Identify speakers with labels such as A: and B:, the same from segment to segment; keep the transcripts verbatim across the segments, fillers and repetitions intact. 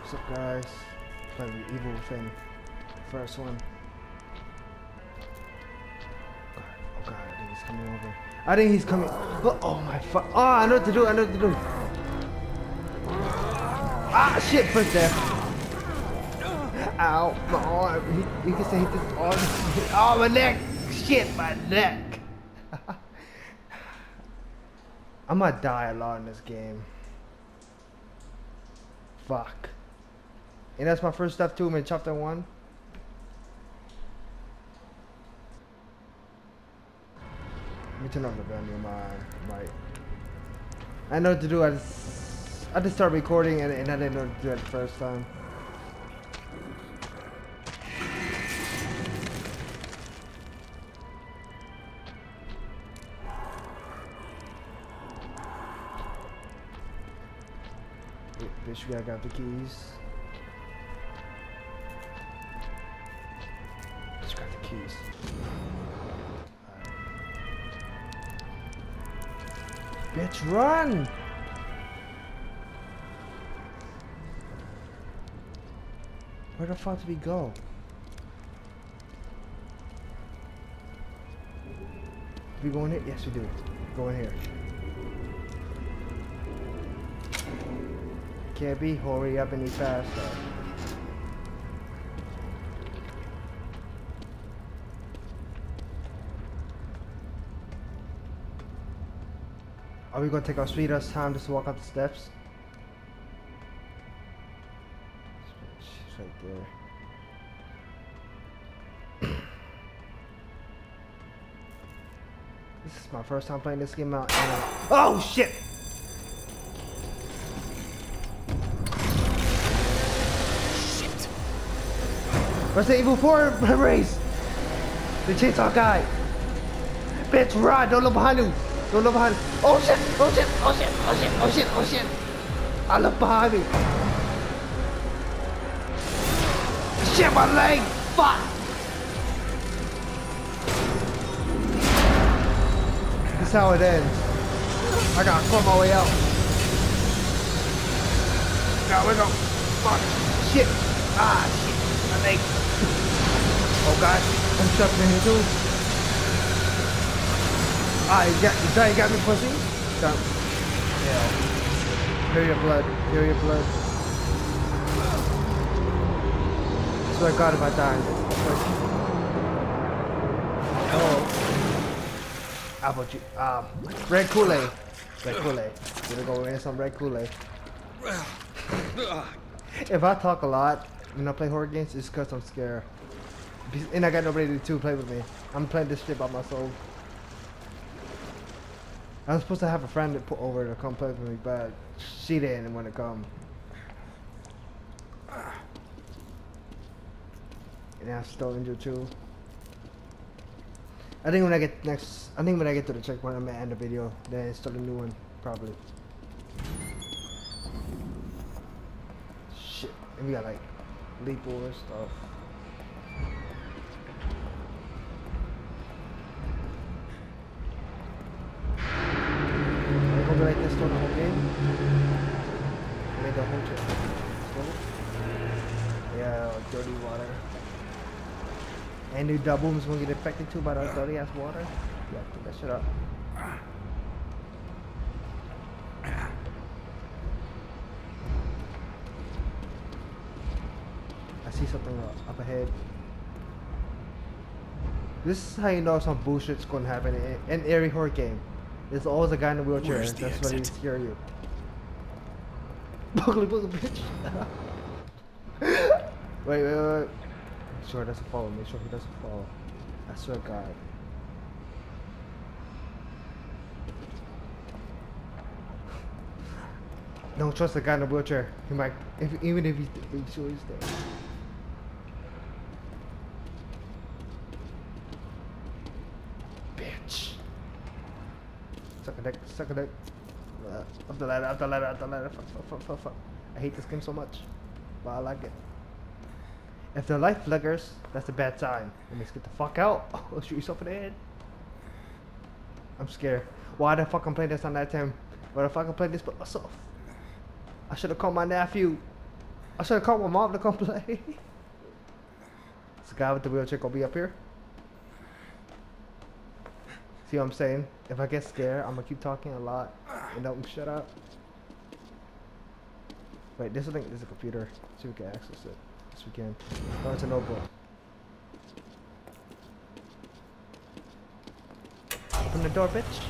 A: What's up, guys? Playing with Evil Within. First one. God, oh god, I think he's coming over. I think he's coming. Oh, oh my fuck. Oh, I know what to do. I know what to do. Ah, shit, first death. Ow, my arm. You can say this arm. Oh, my neck. Shit, my neck. I might die a lot in this game. Fuck. And that's my first stuff too. I'm in chapter one. Let me turn on the volume of my mic. I know what to do. I just, I just started recording and, and I didn't know what to do it the first time. Bitch, we gotta got the keys. Just got the keys. Right. Bitch, run! Where the fuck did we go? Did we go in here? Yes, we do. Go in here. Can't be hurry up any faster. Are we gonna take our sweet ass time just to walk up the steps? She's right there. This is my first time playing this game out. Oh shit! Resident Evil four race! The chainsaw guy! Bitch, run! Don't look behind you! Don't look behind you! Oh shit! Oh shit! Oh shit! Oh shit! Oh shit! Oh shit! I look behind me! Shit, my leg! Fuck! This is how it ends. I gotta claw my way out. Now we go. Fuck! Shit! Ah, shit! My leg! Oh god, I'm stuck in here too. Ah, you got, you got, you got me, pussy? Stop. Yeah. Hear your blood. Hear your blood. I swear to God if I die. Oh. How about you? Um, red Kool-Aid. Red Kool-Aid. Gonna go in some red Kool-Aid. If I talk a lot when I play horror games, it's because I'm scared. And I got nobody to play with me. I'm playing this shit by myself. I was supposed to have a friend to put over to come play with me, but she didn't want to come. And I'm still injured too. I think when I get next, I think when I get to the checkpoint, I'm gonna end the video. Then start a new one, probably. Shit, and we got like leap over stuff. Like this one the whole game. Made the whole trip. Yeah, dirty water. And new doubles will get affected too by the dirty ass water. Yeah, put that shit up. I see something up ahead. This is how you know some bullshit's gonna happen in, in every horror game. There's always a guy in a wheelchair. That's exit? Why he scare you. Buggly buggle bitch. Wait, wait, wait. Make sure he doesn't follow. Make sure he doesn't follow. I swear to God. Don't trust the guy in the wheelchair. He might, if, even if he's, he's sure he's there. Suck a dick, suck a dick. Uh, up the ladder, up the ladder, up the ladder. Fuck, fuck, fuck, fuck, fuck. I hate this game so much, but I like it. If the light flickers, that's a bad sign. Let me just get the fuck out. Oh, shoot yourself in the head. I'm scared. Why the fuck I'm playing this on that time? Why the fuck I play this by myself? I should have called my nephew. I should have called my mom to come play. This guy with the wheelchair gonna be up here. See what I'm saying? If I get scared, I'm gonna keep talking a lot and don't shut up. Wait, this thing is a computer, so we can access it. Yes, we can. Oh, it's a notebook. Open the door, bitch.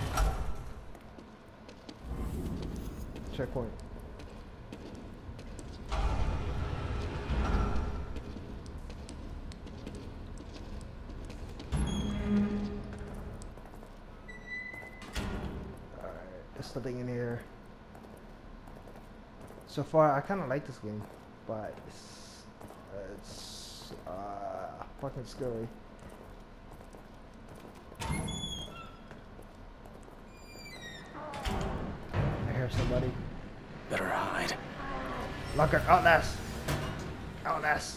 A: Checkpoint. There's nothing in here. So far, I kind of like this game, but it's, it's uh, fucking scary. I hear somebody.
B: Better hide.
A: Locker, outlast! Outlast!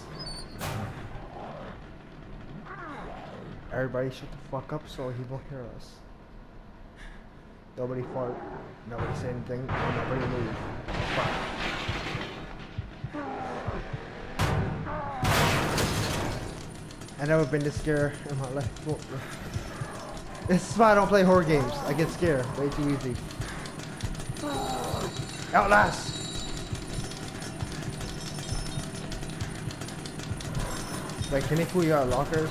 A: Everybody shut the fuck up so he won't hear us. Nobody fart, nobody say anything, nobody move. Fuck. I've never been this scared in my life. This is why I don't play horror games. I get scared way too easy. Outlast! Like, can they pull you out of lockers?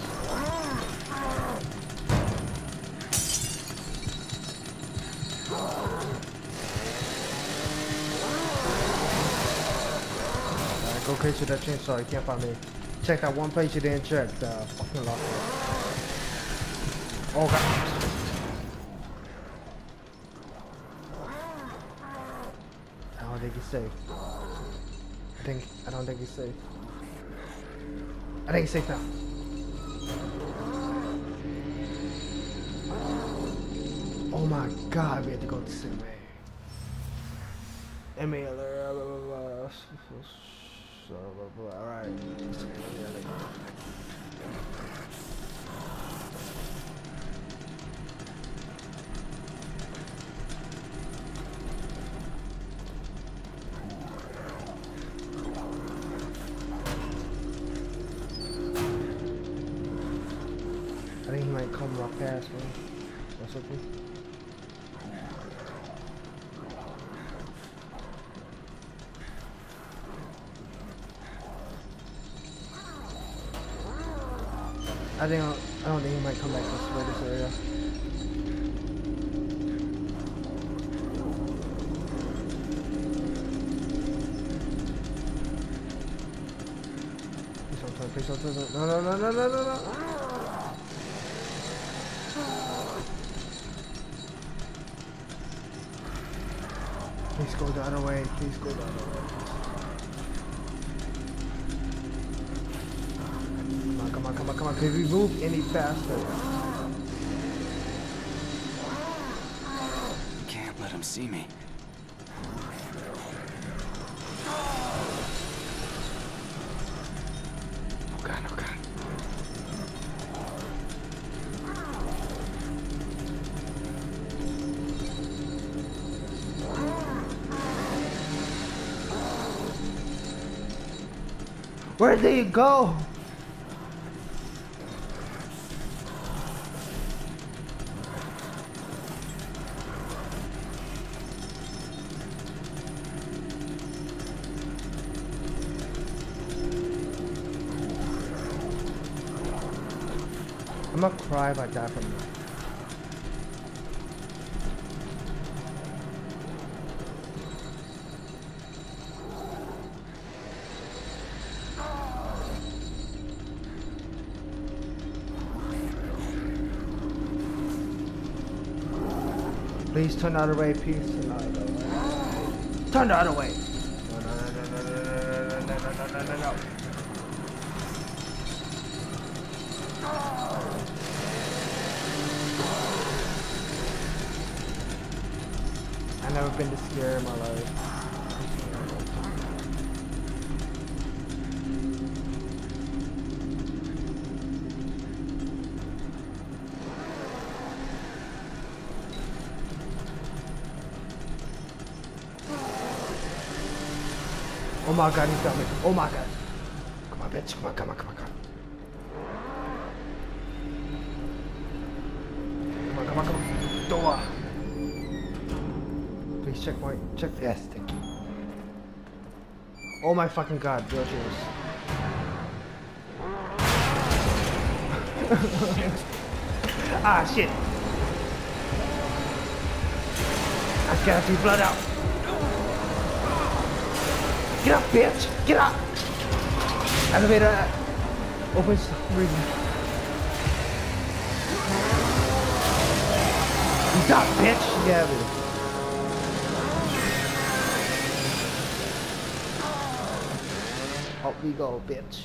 A: Go crazy with that chainsaw, you can't find me. Check that one place you didn't check, the fucking locker. Oh god. I don't think he's safe. I think, I don't think he's safe. I think he's safe now. Oh my god, we have to go the same way. M A L R, blah, blah, blah. So, blah, blah. Alright. I think he might come right past me. That's okay. I think I don't think he might come back this way, this area. Please don't turn, please don't turn. No, no, no, no, no, no, no. Please go the other way. Please go the other way. Come on, come on, come on. Can we move any faster?
B: Can't let him see me. Oh god, oh god.
A: Where did he go? I'm gonna cry if I die from this. Please turn the other way, please turn the other way. Turn the other way! No, no, no, no, no, no, no, no, no, no, no, no. I've never been this scared in my life. Oh my god, he's got me. Oh my god. Come on, bitch. Come on, come on, come on, come on. Come on, come on, come on. Door. Please check my check. Yes, thank you. Oh my fucking god, real cheers. Ah shit. I gotta see blood out. Get up, bitch! Get up! Elevator opens the reason. He's up, bitch! Yeah, baby. Up we go, bitch.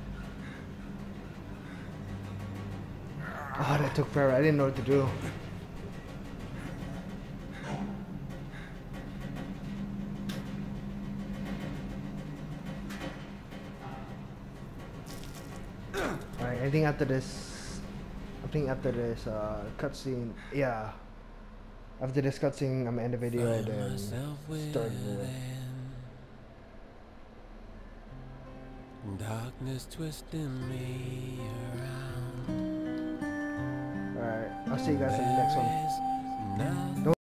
A: Oh, that took forever. I didn't know what to do. Alright, I think after this, I think after this uh, cutscene, yeah. After this cutscene, I'm gonna end the video,
C: Find
A: then
C: myself
A: start the video.
C: within. Darkness twisting me around.
A: Alright, I'll see you guys in the next one.
C: There is nothing